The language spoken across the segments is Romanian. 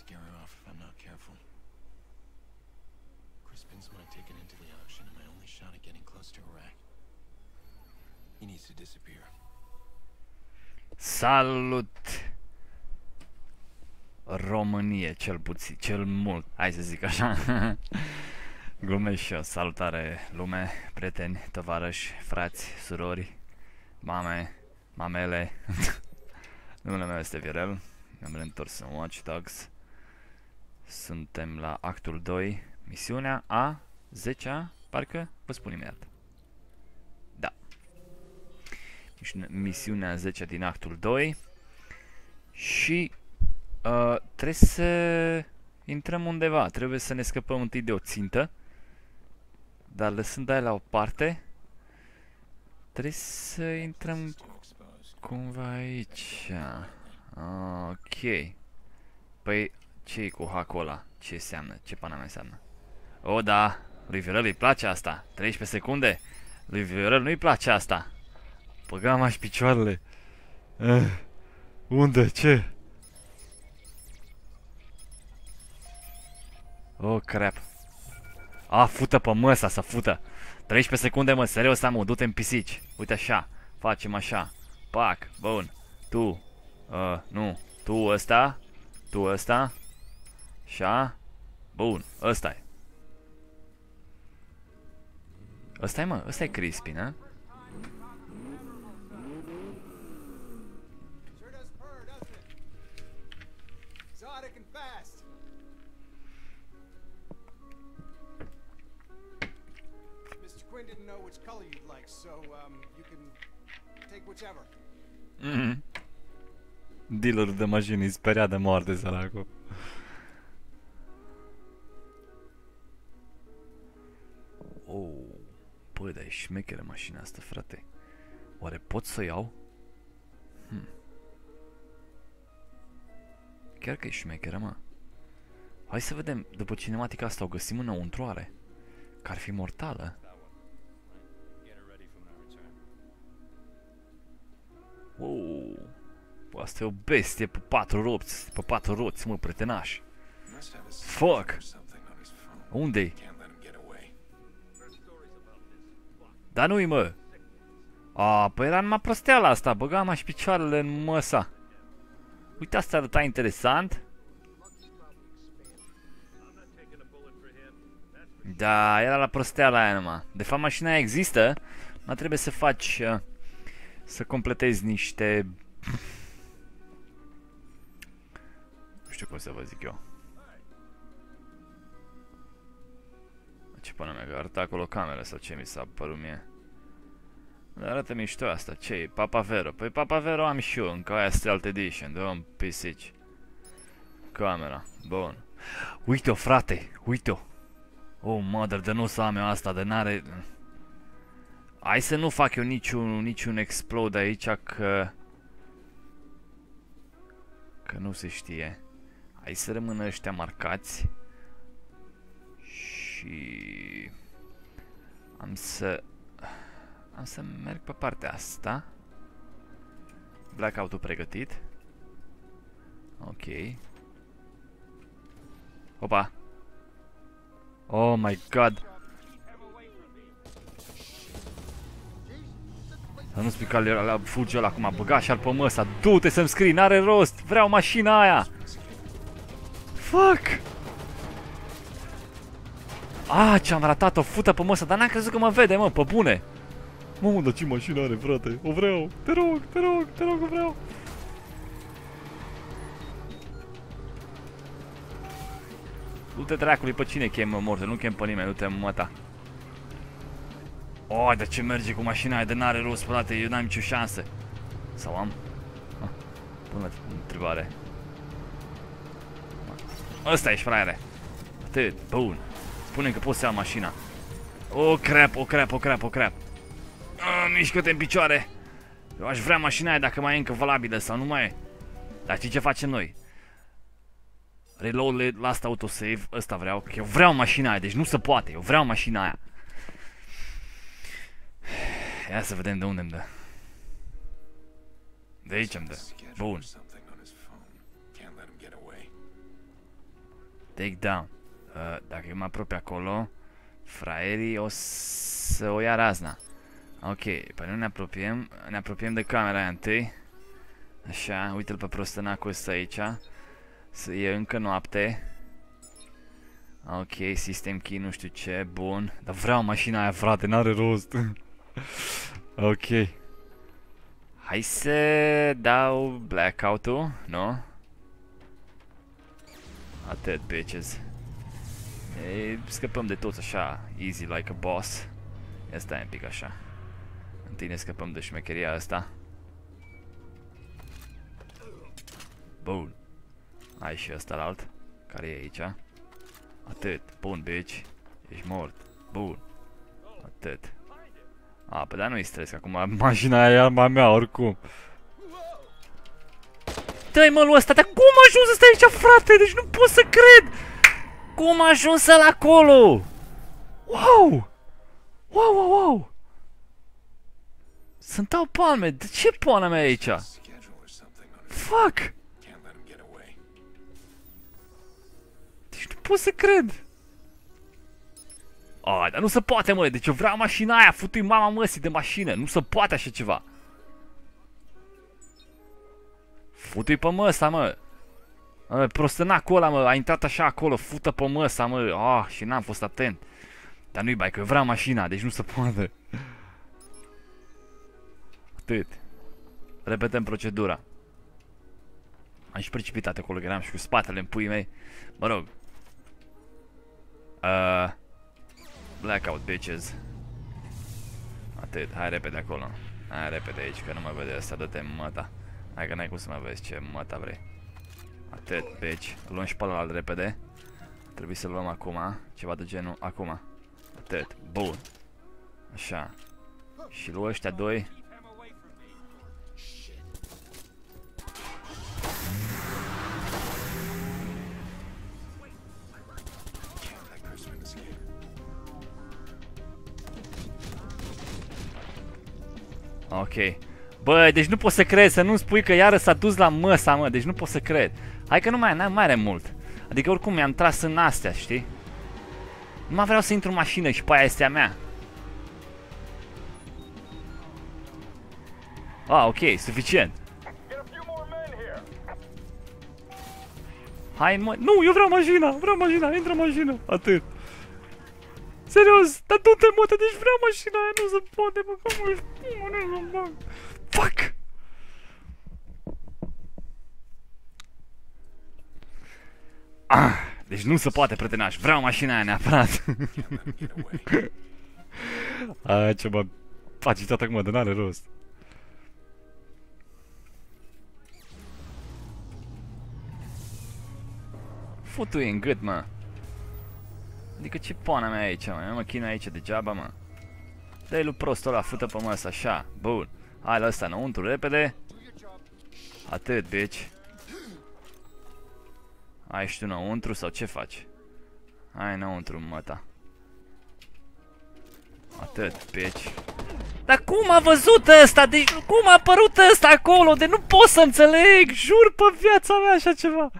scare her off if I'm not careful. Crispin's my ticket into the auction and my only shot at getting close to Iraq. He needs to disappear. Salut! Românie, cel puțin, cel mult, hai să zic așa. Glumesc și eu, salutare lume, prieteni, tovarăși, frați, surori, mame, mamele. Numele meu este Viorel, ne-am reîntors în Watch Dogs. Suntem la actul 2, misiunea a 10-a, parcă vă spun imediat. Da. Misiunea 10 din actul 2 și trebuie să intrăm undeva, trebuie să ne scăpăm întâi de o țintă, dar lăsând aia la o parte, trebuie să intrăm cumva aici. Ok. Păi ce-i cu hackul ăla? Ce înseamnă? Ce pana mea înseamnă? O, da, lui Viorel îi place asta. 13 secunde? Lui Viorel nu-i place asta. Băgam aș picioarele. Unde? Ce? Oh, crap. Fută pe măsa, să fută. 13 secunde, mă, serios, mă, du-te în pisici. Uite așa, facem așa. Pac, bun. Tu, nu, tu ăsta, tu ăsta. Așa. Bun, ăsta-i. Ăsta-i, mă, ăsta-i Crispin, a? Dealerul de mașini, speria de moarte, săracul. Oh, bă, dar e șmecheră mașina asta, frate. Oare pot să o iau? Chiar că e șmecheră, mă. Hai să vedem, după cinematica asta o găsim înăuntru, are? Că ar fi mortală. Wow. Bă, asta e o bestie pe 4 roți, mă, prietenaș. Fuck! Unde-i? Dar nu-i, mă! Păi era numai prosteala asta, băgam aș picioarele în măsa. Uite, asta arăta interesant. Da, era la prosteala aia numai. De fapt, mașina aia există, dar trebuie să faci... să completezi niște... Nu știu cum să vă zic eu. Ce până mea, că arăta acolo camera sau ce mi s-a părut mie. Dar arată mișto asta, ce e? Papa Vero. Păi Papa Vero am și eu, încă aia Stealth Edition, dă-mi pisici. Camera, bun. Uite-o, frate, uite-o. Oh, mother, de nu să am eu asta, de n-are... Hai să nu fac eu niciun explode aici, că nu se știe. Hai să rămână ăștia marcați. Și am să merg pe partea asta. Blackout-ul pregătit. Ok. Opa. Oh my god. Să nu spui că la fuge ăla acum, băga și-ar pe măsa. Du-te să-mi scrii, n-are rost. Vreau mașina aia. Fuck. Ce-am ratat, o fută pe măsa, dar n-am crezut că mă vede, mă, pe bune. Mă, dar ce mașină are, frate? O vreau, te rog, o vreau. Du-te dracului, pe cine chem, mă, morte, nu chem pe nimeni, du-te, măta. De ce merge cu mașina aia de n-are rost, frate, eu n-am nicio șansă. Sau am? Bună întrebare. Ăsta ești, fraiere. Atât, bun. Spune-mi că poți să iau mașina. O crap. Mișcă-te în picioare. Eu aș vrea mașina aia dacă mai e încă valabilă sau nu mai e. Dar știi ce facem noi? Reload last autosave, ăsta vreau. Eu vreau mașina aia, deci nu se poate. Eu vreau mașina aia. Ia să vedem de unde îmi dă. De aici îmi dă. Bun. Takedown. Dacă eu mă apropie acolo, fraierii o să o ia razna. Ok, păi nu ne apropiem de camera aia întâi. Așa, uite-l pe prostănacul ăsta aici. E încă noapte. Ok, system key, nu știu ce, bun. Dar vreau mașina aia, frate, n-are rost. Ok. Hai să dau blackout-ul, nu? Atât, bitches. Scăpăm de toți așa, easy like a boss. Ia stai un pic așa. Întâi ne scăpăm de șmecheria asta. Bun. Hai și ăsta la alt, care e aici. Atât. Bun, bitch. Ești mort. Bun. Atât. A, pe dar nu-i stres, acum mașina aia e arma mea, oricum. Dă-i mă lui ăsta, dar cum a ajuns ăsta aici, frate? Deci nu pot să cred! Cum a ajuns ăla acolo? Wow! Wow, wow, wow! Să-mi dau palme, de ce pana mea e aici? Fuck! Deci nu pot să cred! Ai, dar nu se poate, mă, deci eu vreau mașina aia, futui mama măsii de mașină, nu se poate așa ceva. Futui pe măsa, mă. Prostănacul ăla, mă, a intrat așa acolo, fută pe măsa, mă. Ah, și n-am fost atent. Dar nu-i bai, că eu vreau mașina, deci nu se poate. Atât. Repetăm procedura. Am și precipitat acolo, că eram și cu spatele în puii mei. Mă rog. Blackout, bitches. Atât, hai repede acolo. Hai repede aici, că nu mă vede asta, dă-te măta. Hai că n-ai cum să mă vezi ce măta vrei. Atât, bitch. Îl luăm și pe ălalt repede. Trebuie să-l luăm acum, ceva de genul acum. Atât, bun. Așa. Și luăm ăștia doi. Ok. Bă, deci nu pot să cred, să nu spui că iară s-a dus la măsa, mă, deci nu pot să cred. Hai că nu mai are mult. Adică oricum mi-am tras în astea, știi? Nu mai vreau să intru în mașină și pe aia este a mea. Ah, ok, suficient. Hai, mă, nu, eu vreau mașina, intră în mașină, atât. Serios, dar du-te, mă, deci vreau mașina aia, nu se poate, mă, cum ești, fuck! Ah, deci nu se poate, prietenaș, vreau mașina aia neapărat. Aia ce mă faci tot acum, de n-are rost. Futu-i în gât, mă. Adică ce pana mea aici, mă? Eu mă chinui aici degeaba, mă. Dă-i lui prostul ăla, fută pe măs, așa. Bun. Hai la ăsta înăuntru, repede. Atât, bitch. Hai și tu înăuntru sau ce faci? Hai înăuntru, măta. Atât, bitch. Dar cum a văzut ăsta? Deci cum a apărut ăsta acolo? De nu pot să înțeleg, jur pe viața mea așa ceva.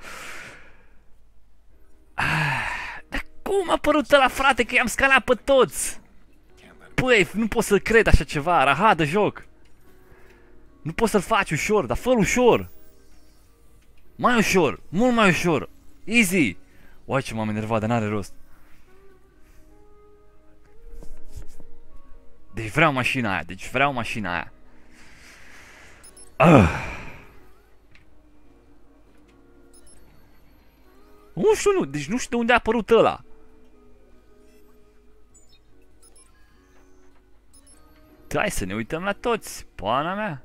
Dar cum a apărut ăla, frate, că i-am scalat pe toți? Păi, nu pot să cred așa ceva, rahat de joc. Nu poți să-l faci ușor, dar fă-l ușor. Mai ușor, mult mai ușor. Easy. Uai ce m-am enervat, dar n-are rost. Deci vreau mașina aia, deci vreau mașina aia. Nu știu, nu, deci nu știu de unde a apărut ăla. Hai să ne uităm la toți, pana mea.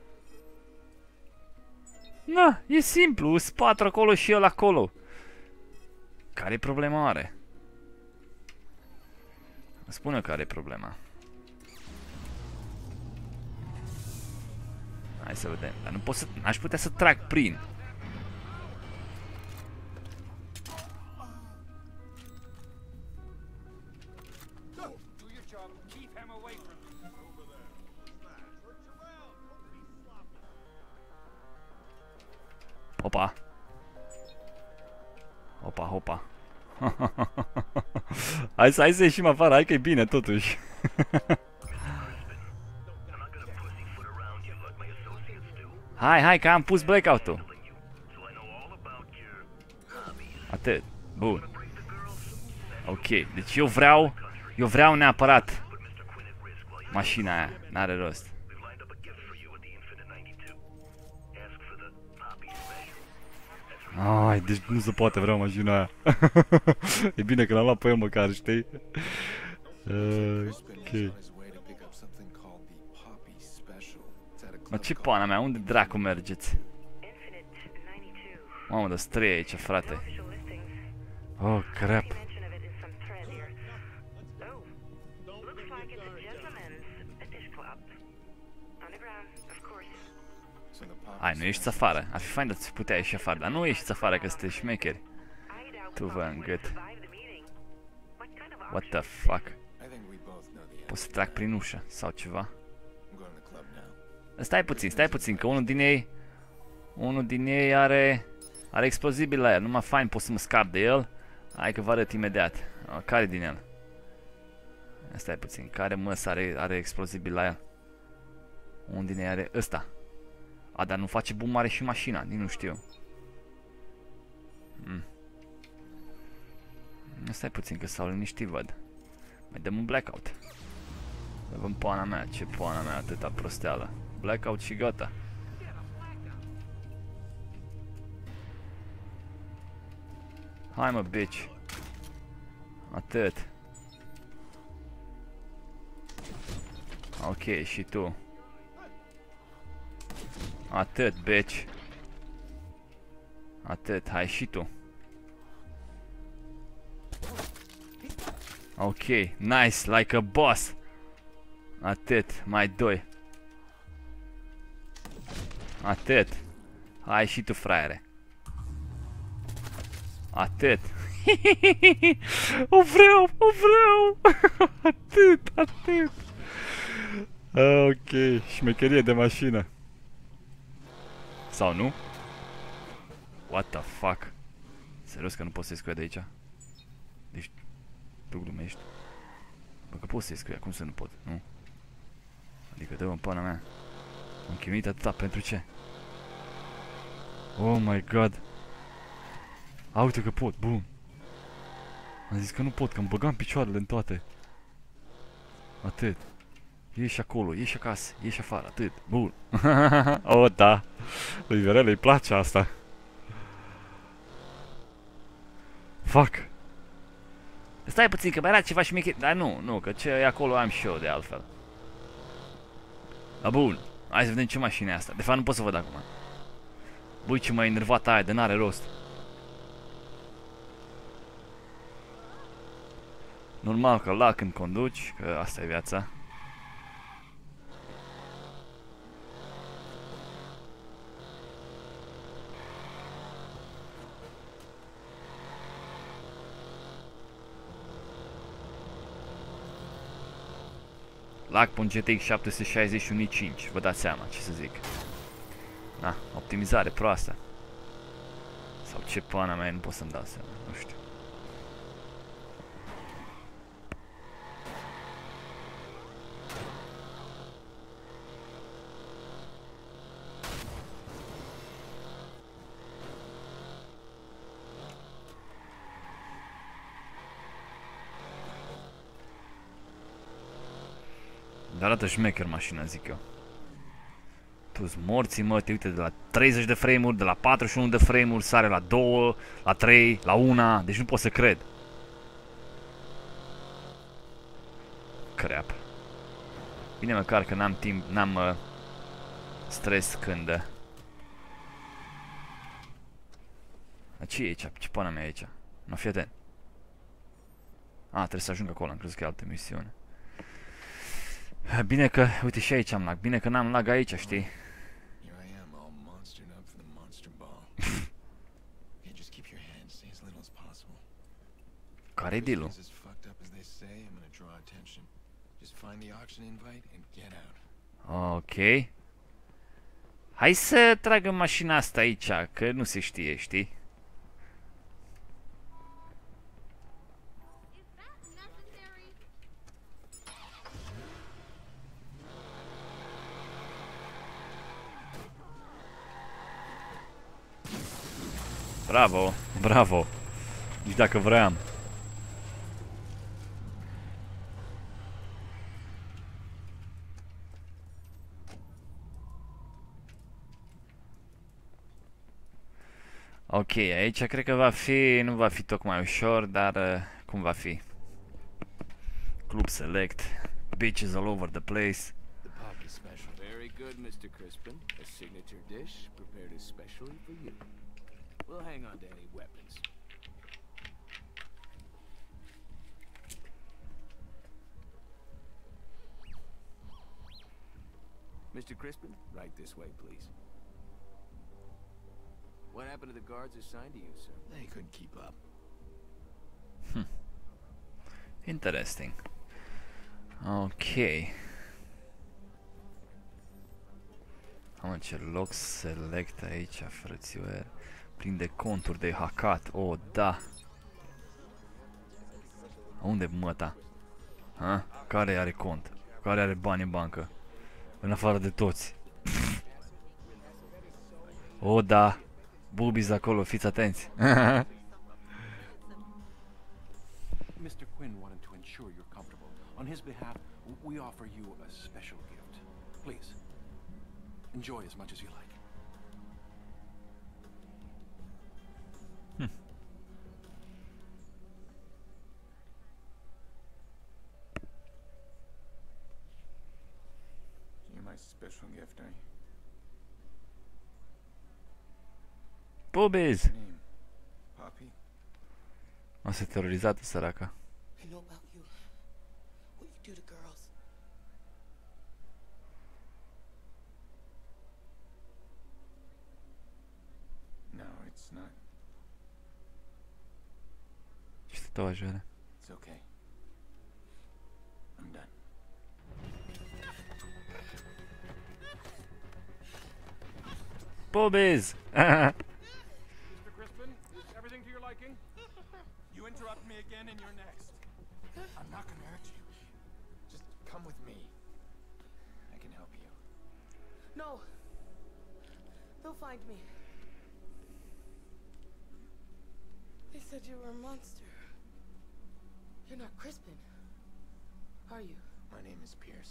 Na, e simplu, sunt 4 acolo și el acolo. Care-i problema are? Spune care-i problema. Hai să vedem, dar nu pot să, aș putea să trag prin. Opa. Opa, opa. Hai să ieșim afară, hai că e bine totuși. Hai că am pus blackout-ul. Atât. Bun. Ok, deci eu vreau neapărat mașina aia, n-are rost. Ai, deci nu se poate, vreau mașina aia. E bine că l-am luat pe el măcar, știi? Ok. Mă, ce pana mea, unde dracu mergeți? Mamă, dar străie aici, frate. Oh, crap. Hai, nu ieșiți afară. Ar fi fain să putea ieși afară, dar nu ieșiți afară că sunteți șmecheri. Tu vă în gât. What the fuck? Pot să trag prin ușă sau ceva. Stai puțin, că unul din ei are explozibil la el. Numai fain pot să mă scap de el. Hai că vă arăt imediat. Care din el? Stai puțin, care măs are explozibil la el? Unul din ei are ăsta. A, dar nu face boom mare și mașina, nici nu știu. Stai puțin că s-au liniștit, văd. Mai dăm un blackout. Dăm pana mea, ce pana mea, atâta prosteală. Blackout și gata. Hai mă, bitch. Atât. Ok, și tu. Atât, bitch. Atât, hai și tu. Ok, nice, like a boss. Atât, mai doi. Atât. Hai și tu, fraiere. Atât. O vreau. Atât. Ok, șmecherie de mașină. Sau nu? What the fuck? Serios că nu pot să-i scuie de aici? Deci, tu glumești? Bă, că pot să-i scuie, cum să nu pot, nu? Adică dă-mă în pana mea. Am chinuit atâta, pentru ce? Oh my god. A, uite că pot, bun. Am zis că nu pot, că îmi băgam picioarele în toate. Atât. Ieși acolo, ieși acasă, ieși afară, atât, bun. Oh, da. Lui Viorel îi place asta. Fuck. Stai puțin, că mai era ceva șmecher. Dar nu, că ce e acolo am și eu de altfel. Da, bun. Hai să vedem ce mașină e asta. De fapt nu pot să văd acum. Băi, ce m-a enervat aia, de n-are rost. Normal că la când conduci, că asta e viața. Lag pe un GTX 761 i5, vă dați seama ce să zic. Na, optimizare proastă. Sau ce pana mea, nu pot să-mi dau seama, nu știu. Dar arată șmecher mașina, zic eu. Tu-s morții, mă, te uite de la 30 de frame-uri, de la 41 de frame-uri, sare la 2, la 3, la 1, deci nu pot să cred. Crap. Bine măcar că n-am timp, n-am stres când... Ce e aici? Ce pana mea e aici? Nu, fii atent. Trebuie să ajung acolo, am crezut că e altă misiune. Bine că, uite și aici am lag, bine că n-am lag aici, știi? Care-i deal-ul? Ok. Hai să tragă mașina asta aici, că nu se știe, știi? Bravo, bravo. Nici dacă vreau. Ok, aici cred că va fi, nu va fi tocmai ușor, dar cum va fi? Club Select, bitches all over the place. The poppy special. Very good, Mr. Crispin. A signature dish prepared especially for you. We'll hang on to any weapons. Mr. Crispin, right this way, please. What happened to the guards assigned to you, sir? They couldn't keep up. Interesting. Ok. Am ce loc select aici, frățioare. Plin de conturi de hacat. Oh, da. Unde măta? Ha? Care are cont? Care are bani în bancă? În afară de toți. Oh, da. Boobies acolo, fiți atenți. Mr. Quinn wanted to ensure you're comfortable. On his behalf, we offer you a special gift. Please, enjoy as much as you like. You're my special gift, are you? Boobies! Name? Poppy? O să terorizată săraca. I know about you. What you do to girls. No, it's not. Ce te ajută? It's okay. I'm done. Boobies! Mr. Crispin, is everything to your liking? You interrupt me again and you're next. I'm not gonna hurt you. Just come with me. I can help you. No. They'll find me. They said you were a monster. You're not Crispin, are you? My name is Pierce.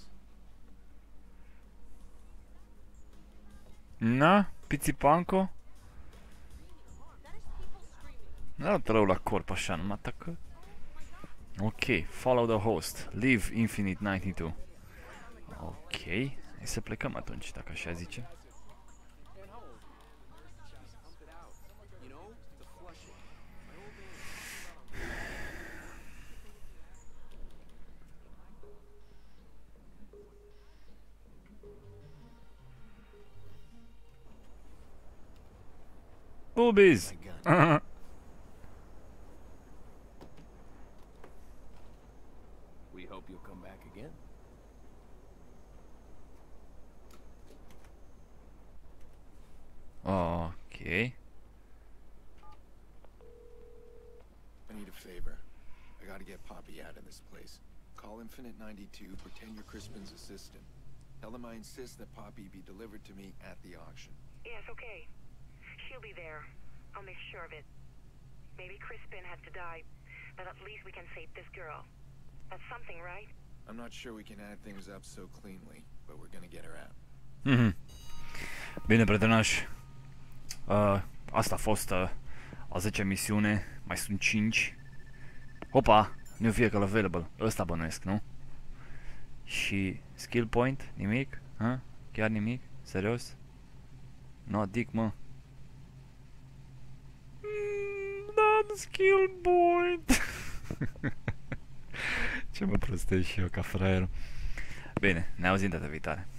Na? Pițipanco? Nu arată rău la corp așa, nu mă atacă. Ok, follow the host. Leave Infinite 92. Ok, hai să plecăm atunci, dacă așa zice. You know, the flushing. Boobies! We hope you'll come back again. Ok. I need a favor. I gotta get Poppy out of this place. Call Infinite 92, pretend you're Crispin's assistant. Tell them I insist that Poppy be delivered to me at the auction. Yes, okay. She'll be there. I'll make sure of it. Maybe Crispin had to die, but at least we can save this girl. That's something, right? I'm not sure we can add things up so cleanly, but we're gonna get her out. Bine, prietenoși. Asta a fost a 10-a misiune. Mai sunt 5. Opa! New vehicle available. Ăsta bănuiesc, nu? Și skill point? Nimic? Ha? Chiar nimic? Serios? No, dic, mă. N-am skill point! Ce mă prostesc și eu ca fraier. Bine, ne auzim data viitoare.